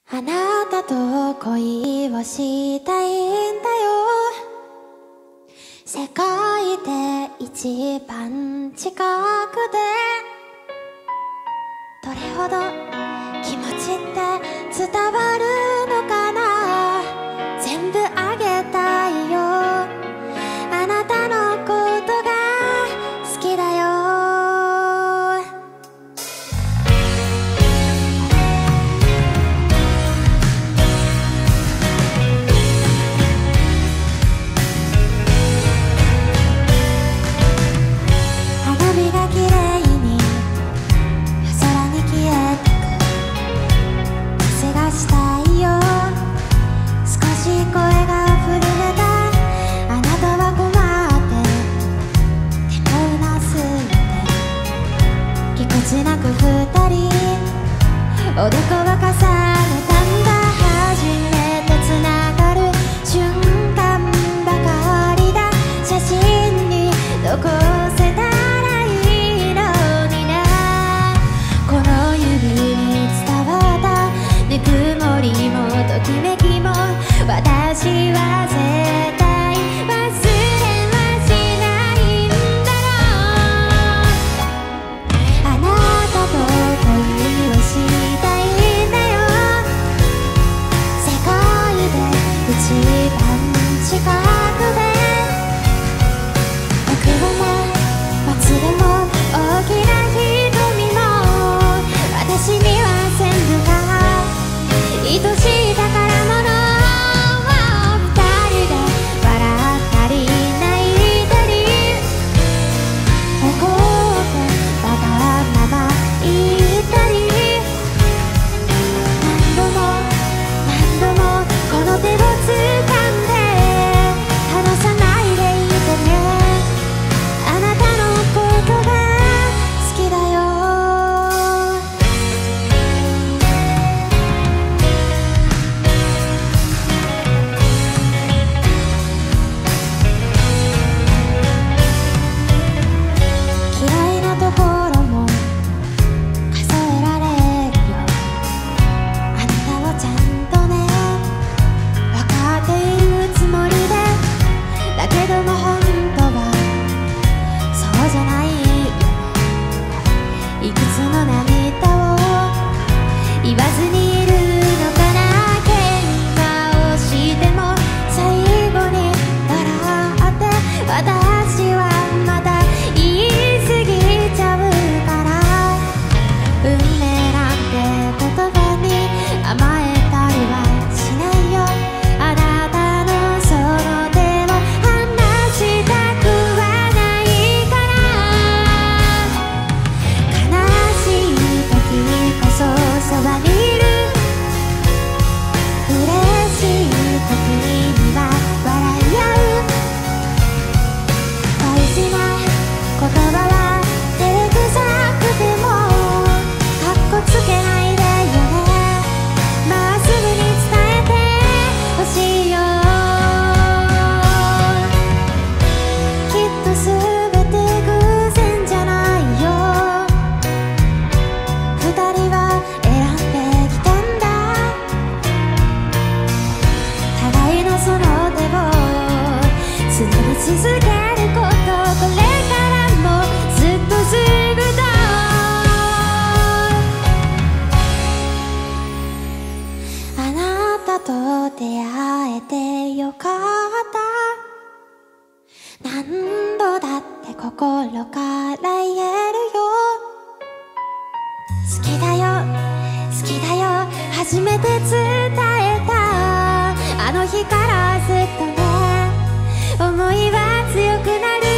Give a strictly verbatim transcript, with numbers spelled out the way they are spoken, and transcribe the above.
あなたと恋をしたいんだよ。世界で一番近くでどれほど気持ちって伝わるのかな。全部あげたいよ。あなたのことが好きだよ。なく二人おでこを重ねたんだ。初めてつながる瞬間ばかりだ。写真に残せたらいいのにな。この指に伝わったぬくもりもときめきも私は絶対初めて伝えたあの日からずっとね、思いは強くなる。